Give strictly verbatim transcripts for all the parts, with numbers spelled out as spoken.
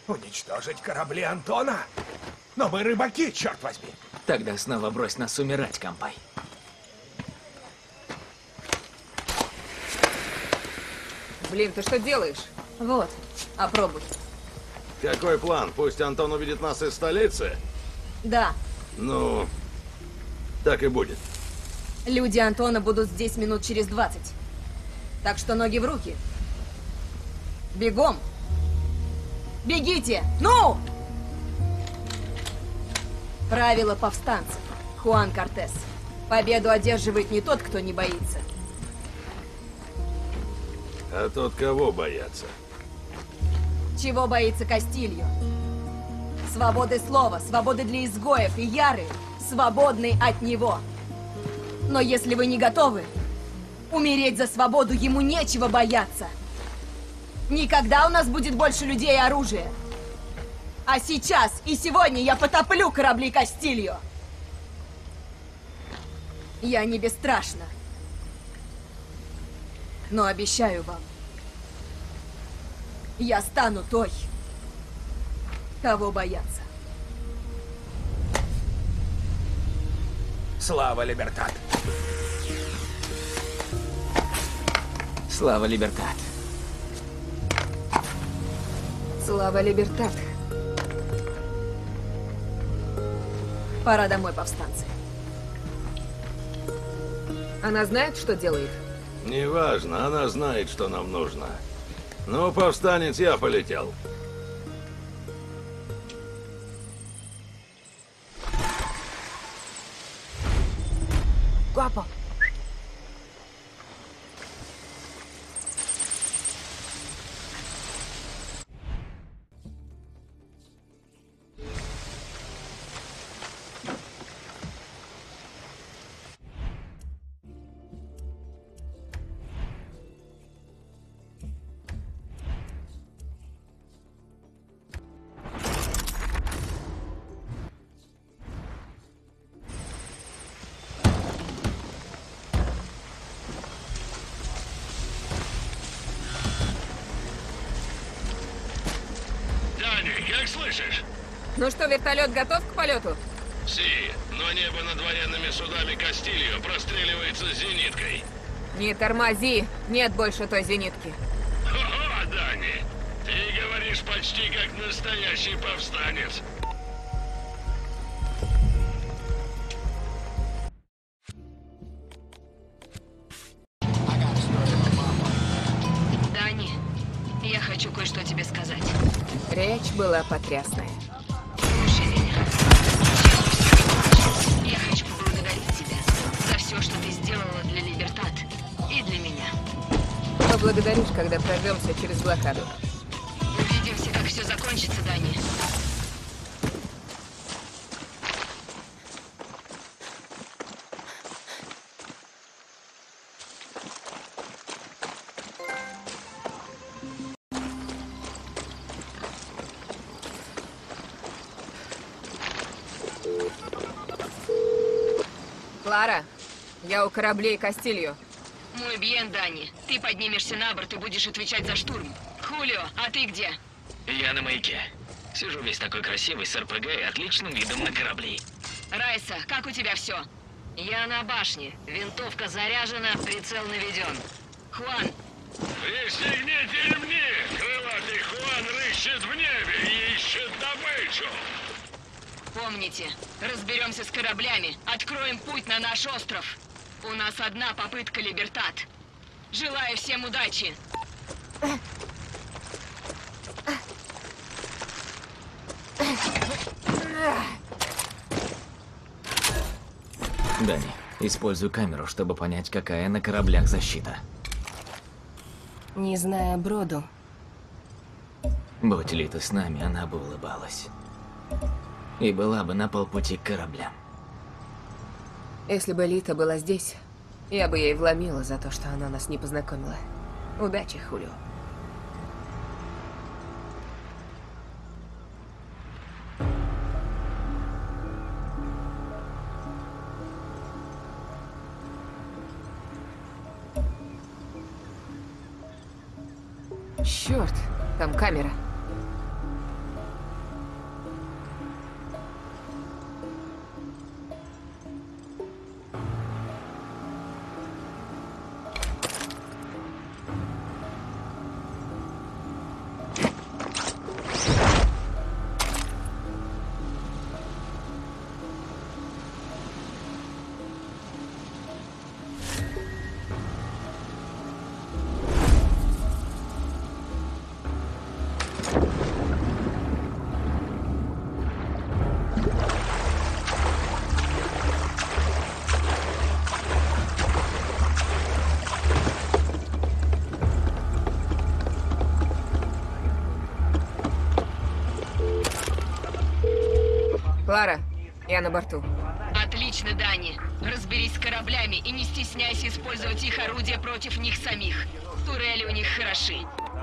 Уничтожить корабли Антона? Но мы рыбаки, черт возьми. Тогда снова брось нас умирать, компай. Блин, ты что делаешь? Вот, опробуй. Какой план? Пусть Антон увидит нас из столицы? Да. Ну, так и будет. Люди Антона будут здесь минут через двадцать. Так что ноги в руки. Бегом! Бегите! Ну! Правило повстанцев. Хуан Кортес. Победу одерживает не тот, кто не боится. А тот кого боятся? Чего боится Кастильо? Свободы слова, свободы для изгоев и Яры свободны от него. Но если вы не готовы, умереть за свободу ему нечего бояться. Никогда у нас будет больше людей и оружия. А сейчас и сегодня я потоплю корабли Кастильо. Я не бесстрашна. Но обещаю вам, я стану той, кого боятся. Слава Либертат. Слава Либертат. Слава Либертат. Пора домой, повстанцы. Она знает, что делает? Неважно, она знает, что нам нужно. Ну, повстанец, я полетел. Гуапо. Как слышишь? Ну что, вертолет готов к полету? Си, но небо над военными судами Кастильо простреливается зениткой. Не тормози, нет больше той зенитки. Хо-хо, Дани, ты говоришь почти как настоящий повстанец. Дани, я хочу кое-что тебе сказать. Речь была потрясная. Слушай меня. Я хочу поблагодарить тебя за все, что ты сделала для Либертат и для меня. Поблагодаришь, когда прорвемся через блокаду. Увидимся, как все закончится, Дани. Клара, я у кораблей Кастильо. Мой бьен, Дани. Ты поднимешься на борт и будешь отвечать за штурм. Хулио, а ты где? Я на маяке. Сижу весь такой красивый с РПГ и отличным видом на корабли. Райса, как у тебя все? Я на башне. Винтовка заряжена, прицел наведен. Хуан, Пристегните ремни! Крылатый Хуан рыщет в небе и ищет добычу! помните, разберемся с кораблями, откроем путь на наш остров. У нас одна попытка, Либертат. Желаю всем удачи. Дани, используй камеру, чтобы понять, какая на кораблях защита. Не зная Броду. Будь Лита с нами, она бы улыбалась. И была бы на полпути к кораблям. Если бы Лита была здесь, я бы ей вломила за то, что она нас не познакомила. Удачи, Хулио. Черт, там камера. Клара, я на борту. Отлично, Дани. Разберись с кораблями и не стесняйся использовать их орудия против них самих. Турели у них хороши.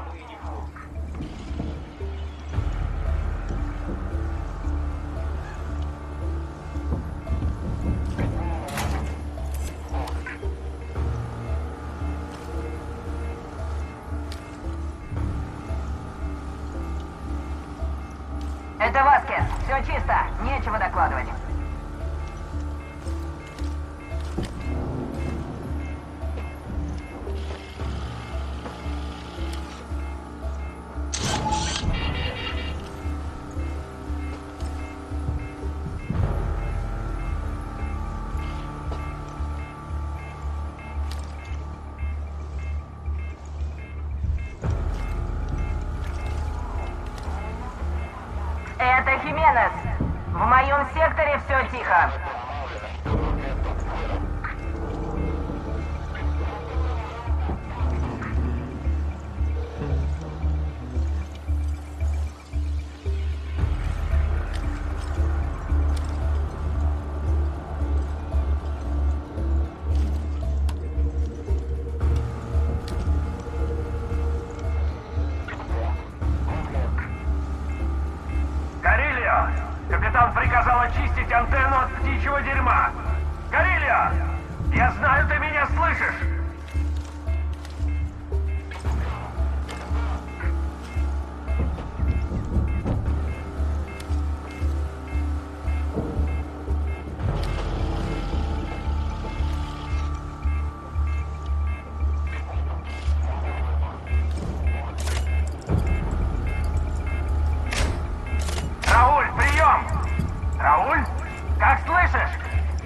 Это Васкес. Все чисто. Нечего докладывать. Это Хименес. В моем секторе все тихо. Карелия! Капитан приказал очистить антенну от птичьего дерьма. Карелия! Я знаю, ты меня слышишь! Рауль, прием! Рауль, как слышишь?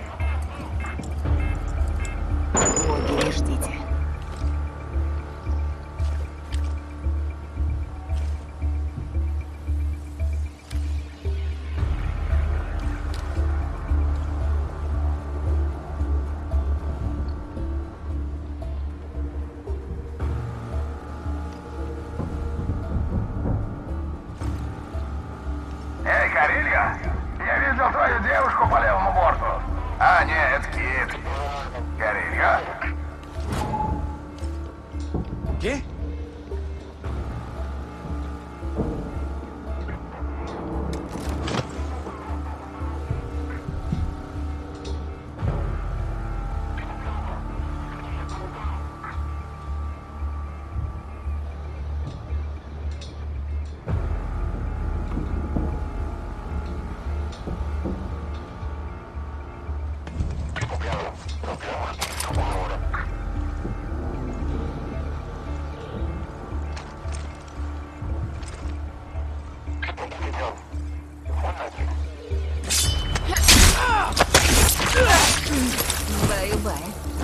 Боги, не ждите. Эй, Карелья, я видел твою девушку по левому борту. А, нет, это Кит. Карелья? ¿Qué? Баю-бай.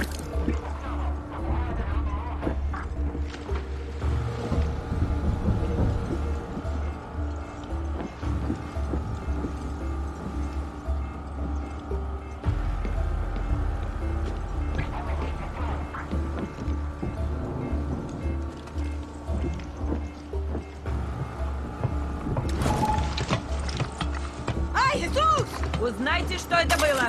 Ай, Иисус! Узнайте, что это было!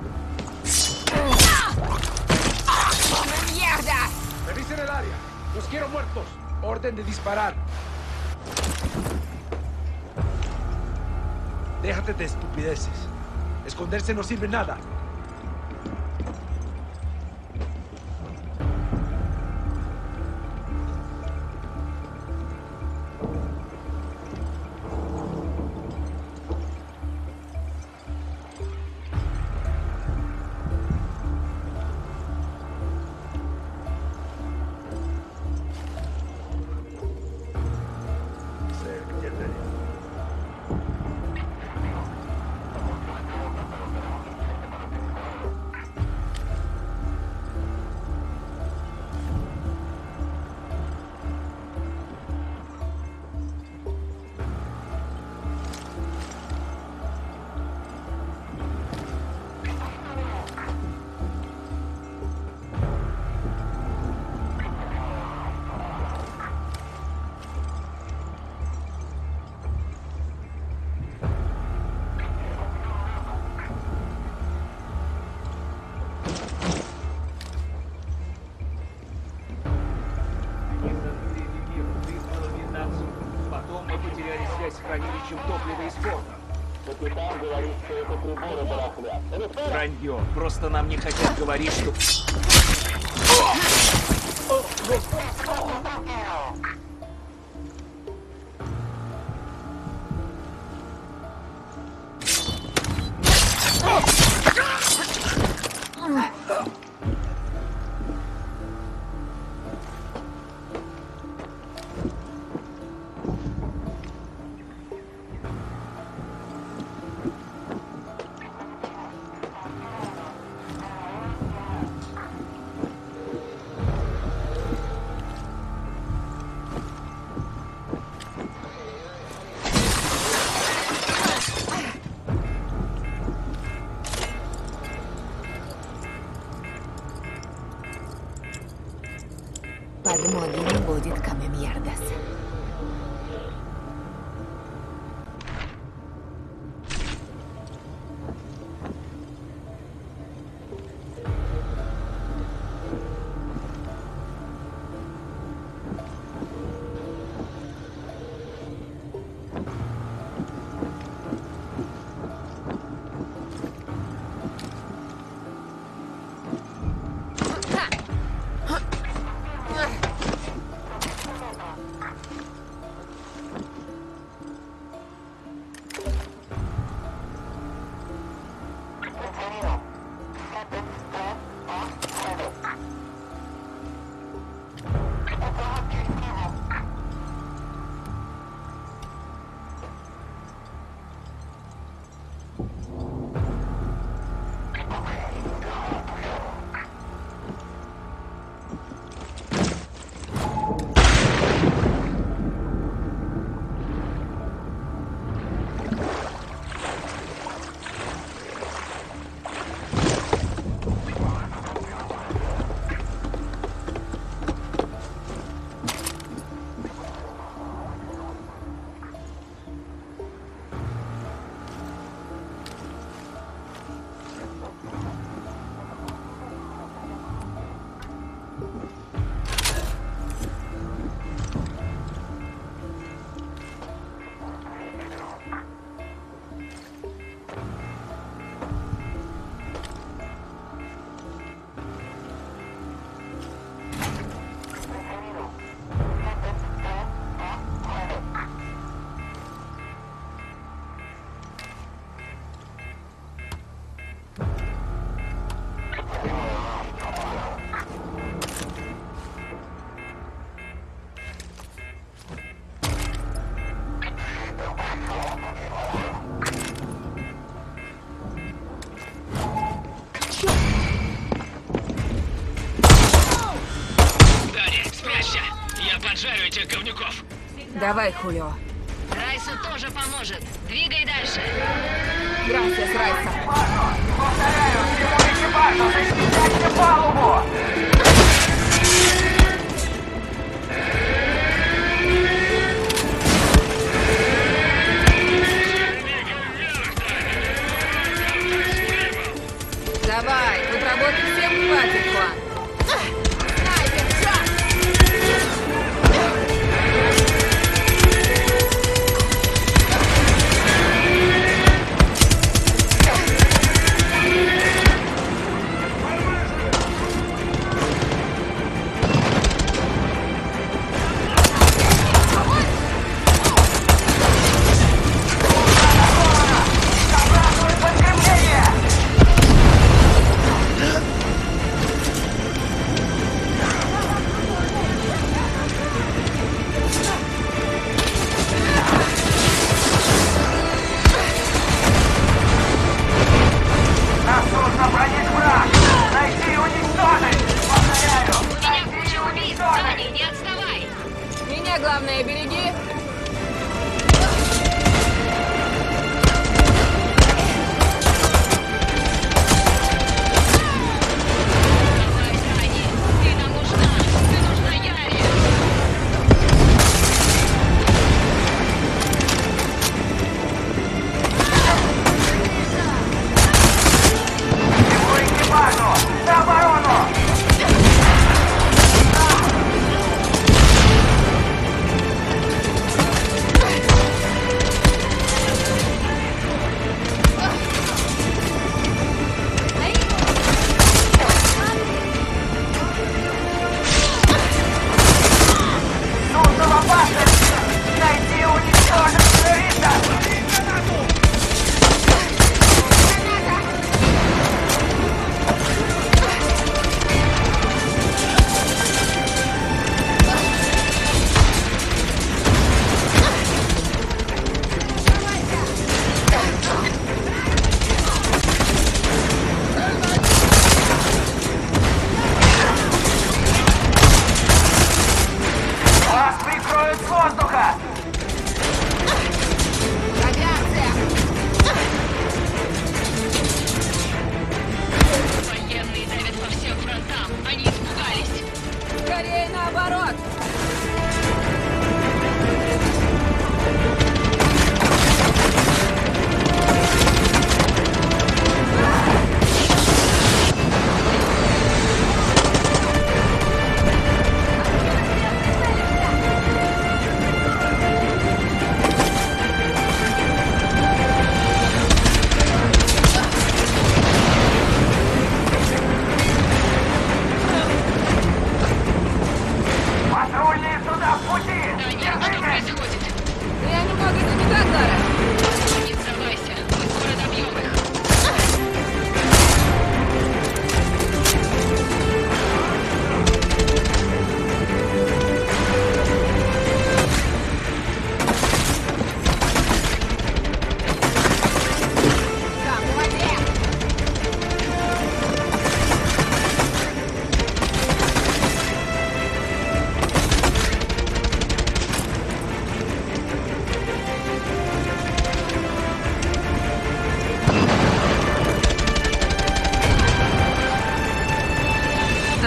¡Mierda! Revisen el área. Los quiero muertos. Orden de disparar. Déjate de estupideces. Esconderse no sirve nada. потеряли связь с хранилищем топлива из порта. Капитан говорит, что это приборы барахлят. Вранье. Просто нам не хотят говорить, что... Подмоги не будет, Камемьярдас. Поджарю этих говнюков. Давай, Хулио. Райсу тоже поможет. Двигай дальше. Грасиас, Райса. Повторяю, всему экипажу, защищайте палубу! Давай, тут работы всем хватит, Хуан. Снайпер, шаг!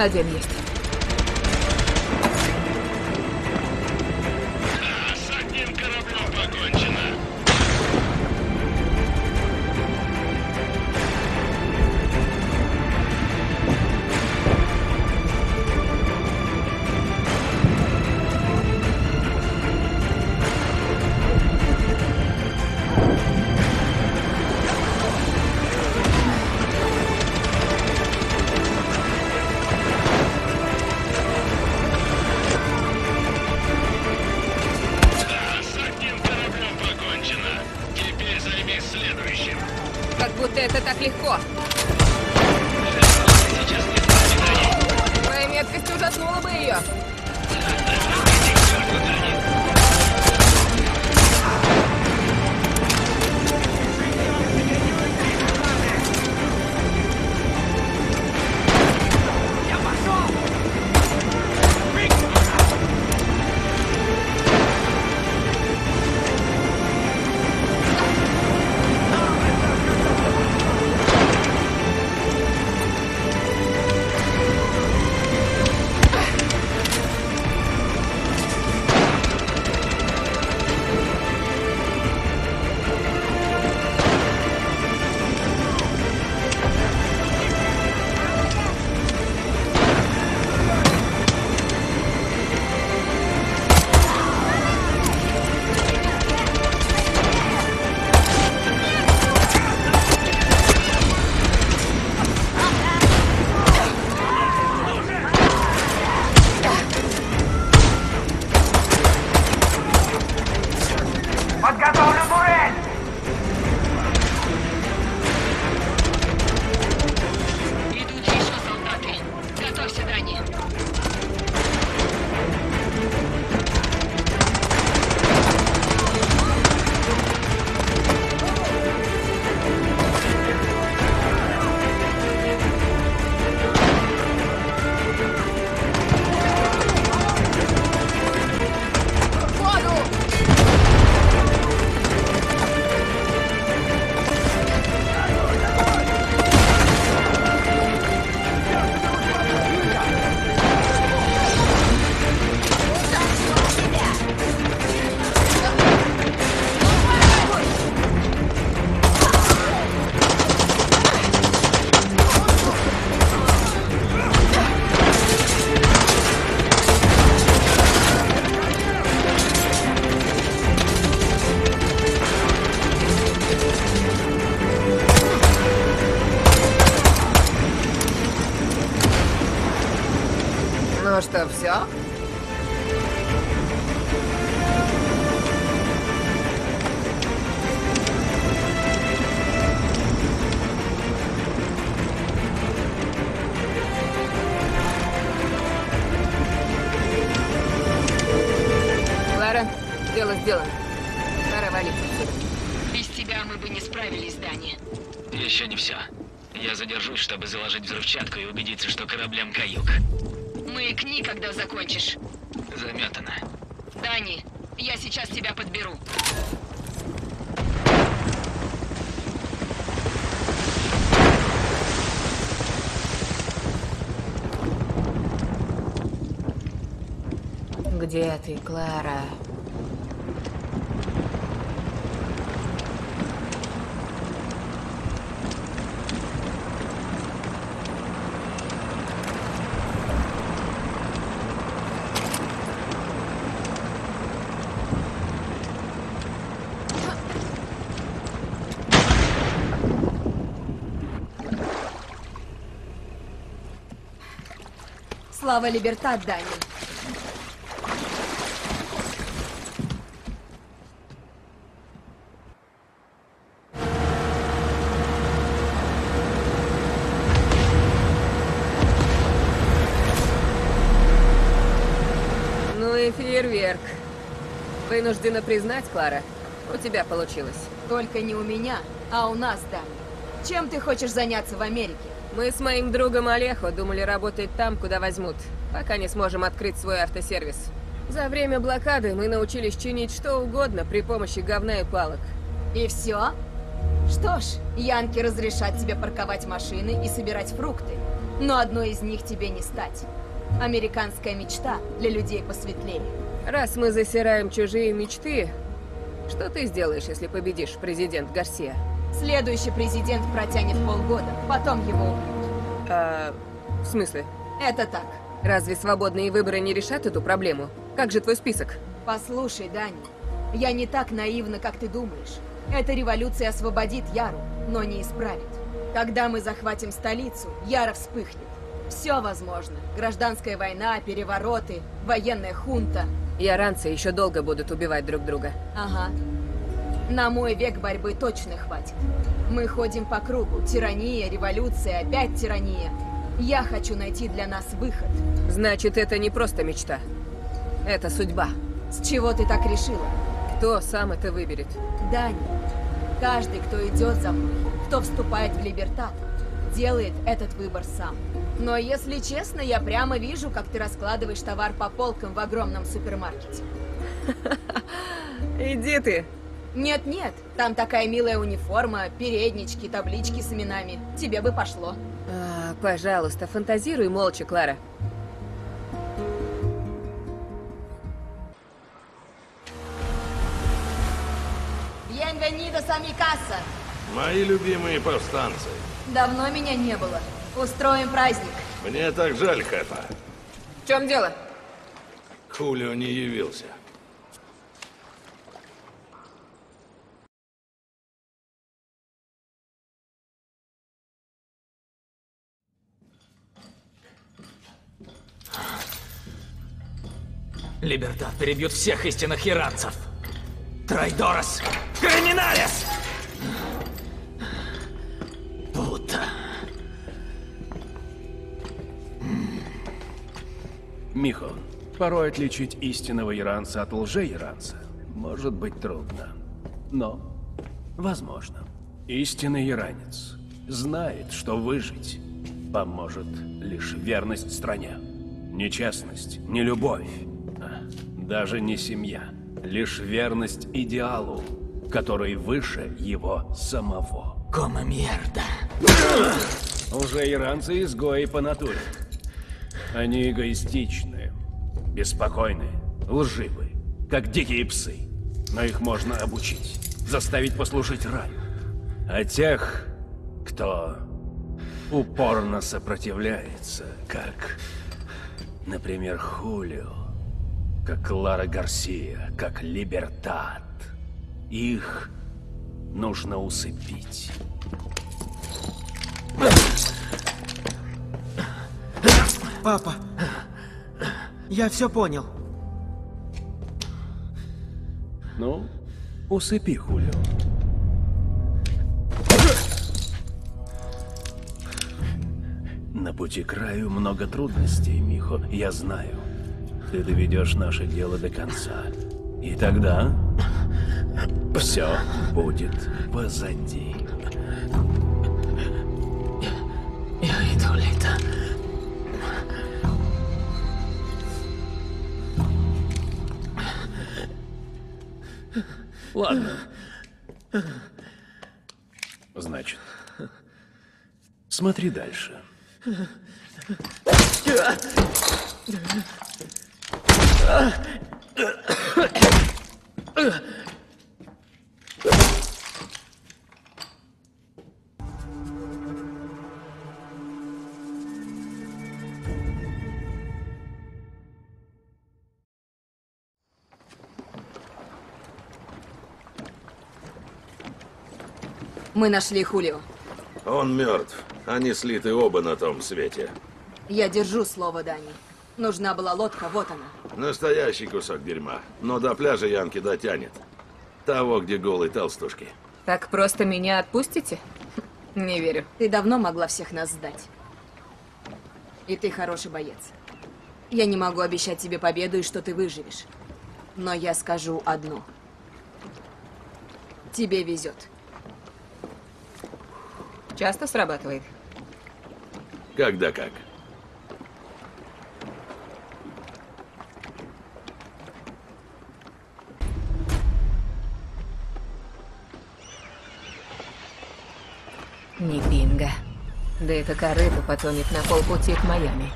Один есть. С одним кораблем покончено. Как будто это так легко. Твоя меткость ужаснула бы ее. Подготовлю турель! Идут еще солдаты. Готовься, Дани. Ну что, все? Клара, дело сделано. Пора валить отсюда. Без тебя мы бы не справились, Дани. Еще не все. Я задержусь, чтобы заложить взрывчатку и убедиться, что кораблям каюк. Маякни, когда закончишь. Заметано. Дани, я сейчас тебя подберу. Где ты, Клара? Слава Либертат, Дани. Ну и фейерверк. Вынуждена признать, Клара, у тебя получилось. Только не у меня, а у нас, Дани. Чем ты хочешь заняться в Америке? Мы с моим другом Олехо думали работать там, куда возьмут, пока не сможем открыть свой автосервис. За время блокады мы научились чинить что угодно при помощи говна и палок. И все? Что ж, янки разрешат тебе парковать машины и собирать фрукты. Но одной из них тебе не стать. Американская мечта для людей посветлее. Раз мы засираем чужие мечты, что ты сделаешь, если победишь, президент Гарсия? Следующий президент протянет полгода, потом его убьют. А, в смысле? Это так. Разве свободные выборы не решат эту проблему? Как же твой список? Послушай, Дани, я не так наивна, как ты думаешь. Эта революция освободит Яру, но не исправит. Когда мы захватим столицу, Яра вспыхнет. Все возможно. Гражданская война, перевороты, военная хунта. Яранцы еще долго будут убивать друг друга. Ага. На мой век борьбы точно хватит. Мы ходим по кругу. Тирания, революция, опять тирания. Я хочу найти для нас выход. Значит, это не просто мечта. Это судьба. С чего ты так решила? Кто сам это выберет? Дани, каждый, кто идет за мной, кто вступает в Либертат, делает этот выбор сам. Но если честно, я прямо вижу, как ты раскладываешь товар по полкам в огромном супермаркете. Иди ты. Нет-нет, там такая милая униформа, переднички, таблички с именами. Тебе бы пошло. А, пожалуйста, фантазируй молча, Клара. Bienvenidos a mi casa. Мои любимые повстанцы. Давно меня не было. Устроим праздник. Мне так жаль, Хэпа. В чем дело? Хулио не явился. Либертат перебьют всех истинных иранцев. Трайдорос! Криминалес! Пута. Михо, порой отличить истинного иранца от лже-иранца может быть трудно. Но возможно. Истинный иранец знает, что выжить поможет лишь верность стране. Не честность, не любовь, даже не семья. Лишь верность идеалу, который выше его самого. Кома-мерда. Лже-иранцы изгои по натуре. Они эгоистичны, беспокойны, лживы, как дикие псы. Но их можно обучить, заставить послушать раю. А тех, кто упорно сопротивляется, как, например, Хулио, как Клара Гарсия, как Либертат, их нужно усыпить. Папа, я все понял. Ну, усыпи Хулио. На пути к краю много трудностей, Михо, я знаю. Ты доведешь наше дело до конца. И тогда все будет позади. Я иду, Лита. Ладно. Значит, смотри дальше. Мы нашли Хулио. Он мертв. Они слиты оба на том свете. Я держу слово, Дани. Нужна была лодка, вот она. Настоящий кусок дерьма. Но до пляжа Янки дотянет. Того, где голые толстушки. Так просто меня отпустите? Не верю. Ты давно могла всех нас сдать. И ты хороший боец. Я не могу обещать тебе победу и что ты выживешь. Но я скажу одно. Тебе везет. Часто срабатывает? Когда как. Ни пинга. Да это корыто потонет на полпути к Майами.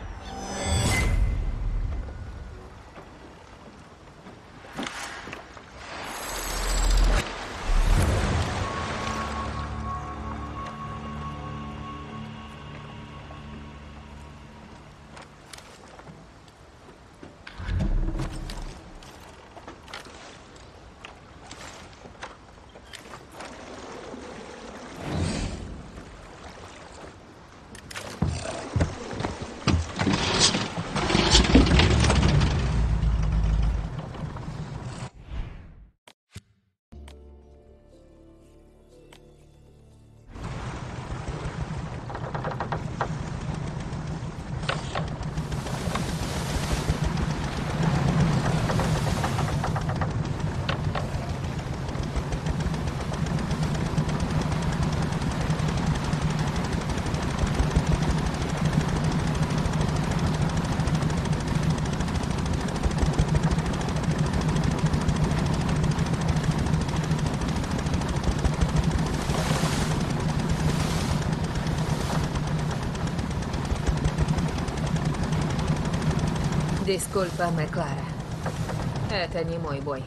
Дискульпа, ме Клара. Это не мой бой.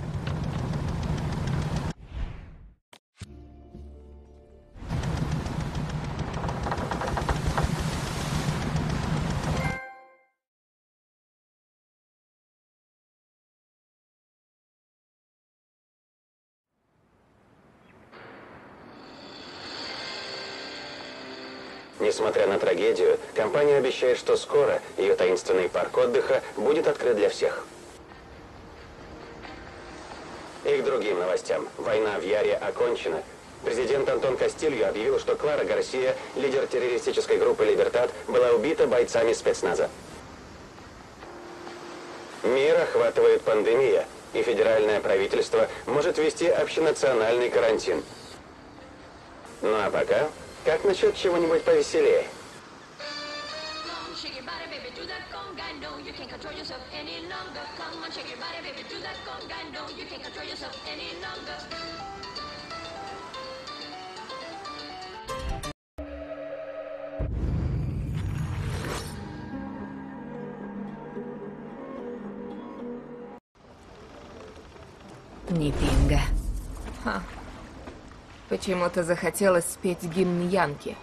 Несмотря на трагедию, компания обещает, что скоро ее таинственный парк отдыха будет открыт для всех. И к другим новостям. Война в Яре окончена. Президент Антон Кастильо объявил, что Клара Гарсия, лидер террористической группы «Либертат», была убита бойцами спецназа. Мир охватывает пандемия, и федеральное правительство может ввести общенациональный карантин. Ну а пока... Как насчет чего-нибудь повеселее? Ни пинга. Ха. Почему-то захотелось спеть гимн Янки.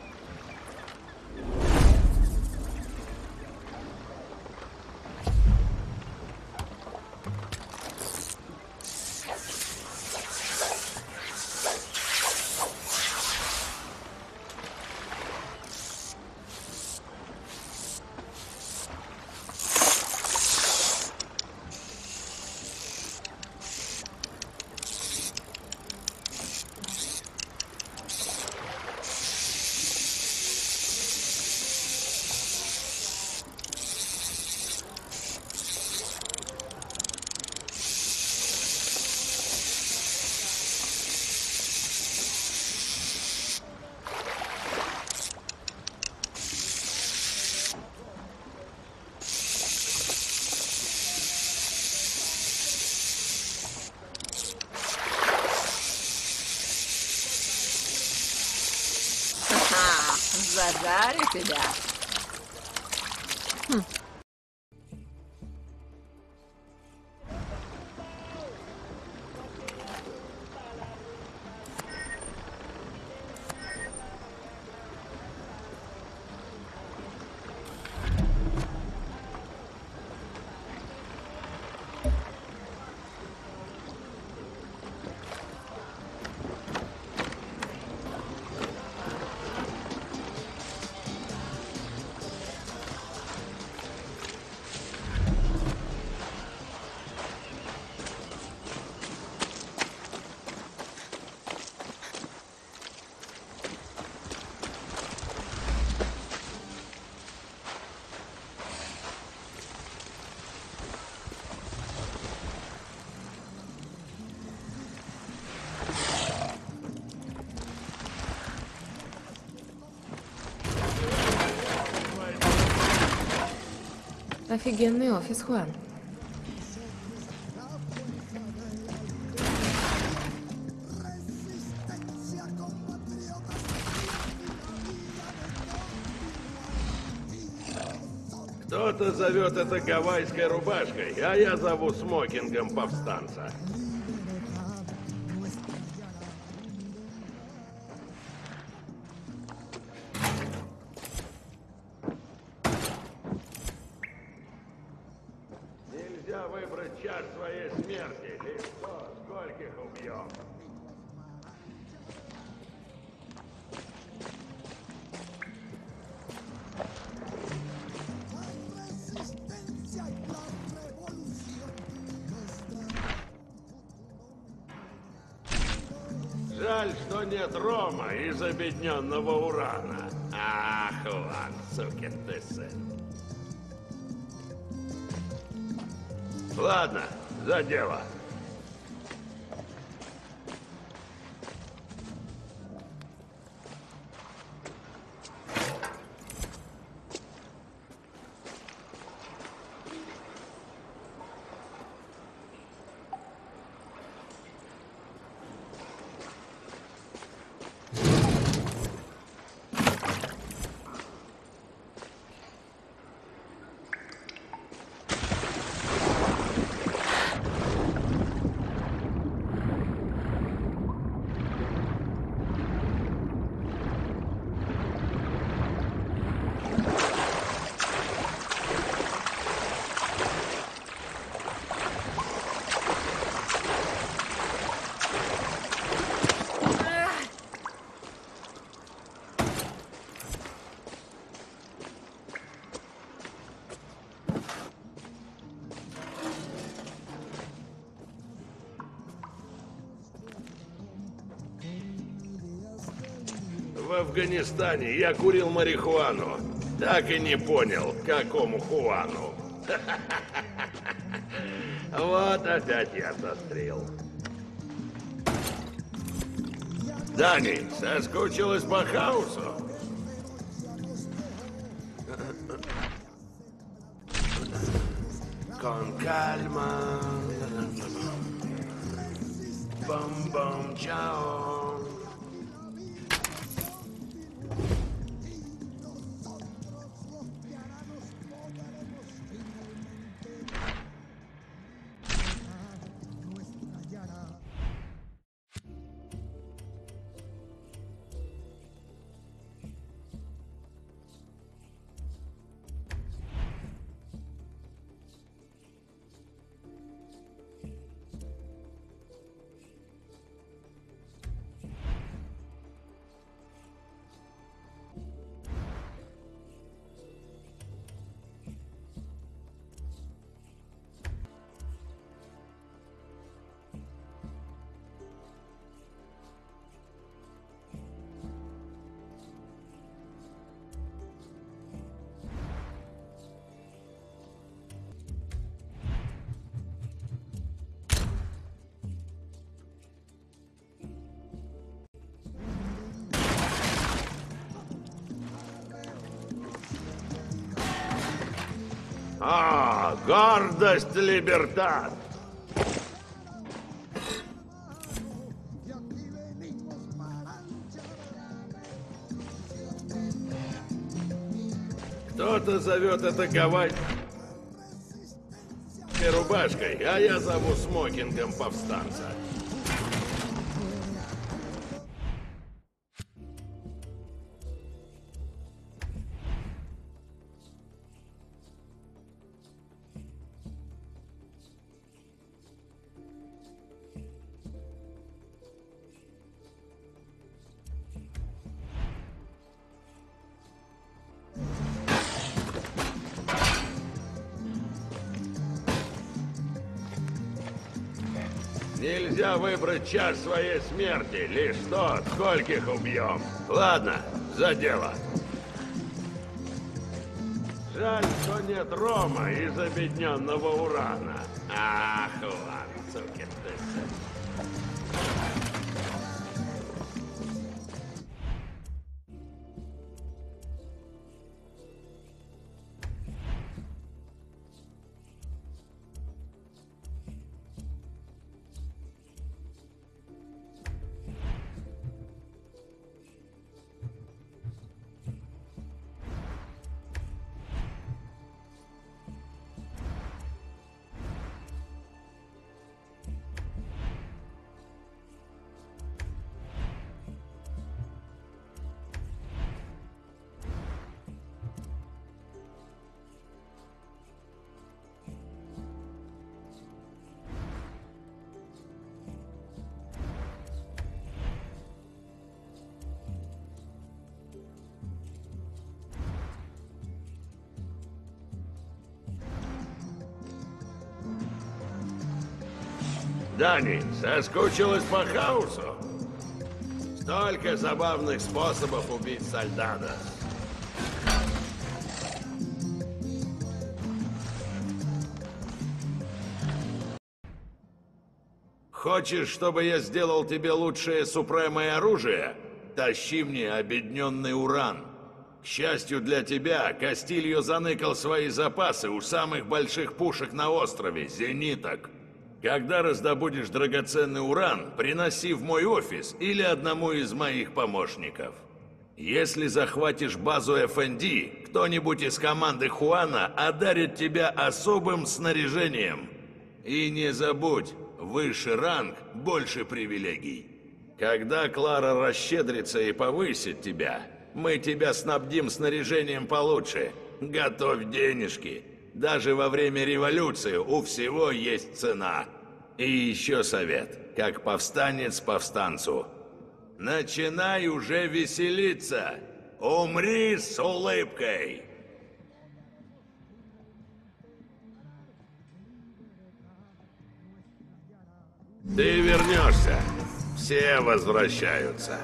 Зажарю тебя. Хм. Офигенный офис, Хуан. Кто-то зовет это гавайской рубашкой, а я зову смокингом повстанца. Нельзя выбрать час своей смерти, лишь то, скольких убьем. Жаль, что нет рома из обедненного урана. Ах, Хуан, сукин ты сын. Ладно, за дело. В Афганистане я курил марихуану. Так и не понял, какому Хуану. Вот опять я сострил. Дани, соскучилась по хаосу? Con calma. Бом-бом, чао. А, гордость Либертат! Кто-то зовет это гавайской рубашкой, а я зову смокингом повстанца. Нельзя выбрать час своей смерти, лишь то, скольких убьем. Ладно, за дело. Жаль, что нет рома из обедненного урана. Ах, ладно, сукин ты сын. Дани, соскучилась по хаосу? Столько забавных способов убить Сальдада. Хочешь, чтобы я сделал тебе лучшее супремое оружие? Тащи мне обедненный уран. К счастью для тебя, Кастильо заныкал свои запасы у самых больших пушек на острове, зениток. Когда раздобудешь драгоценный уран, приноси в мой офис или одному из моих помощников. Если захватишь базу эф эн ди, кто-нибудь из команды Хуана одарит тебя особым снаряжением. И не забудь, выше ранг, больше привилегий. Когда Клара расщедрится и повысит тебя, мы тебя снабдим снаряжением получше. Готовь денежки. Даже во время революции у всего есть цена. И еще совет, как повстанец повстанцу. Начинай уже веселиться. Умри с улыбкой. Ты вернешься. Все возвращаются.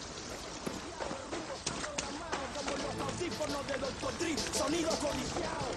Sonido codiciado.